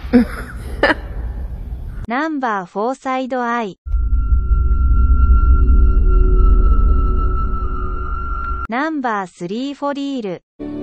ナンバー4サイドアイ。ナンバー3フォリール。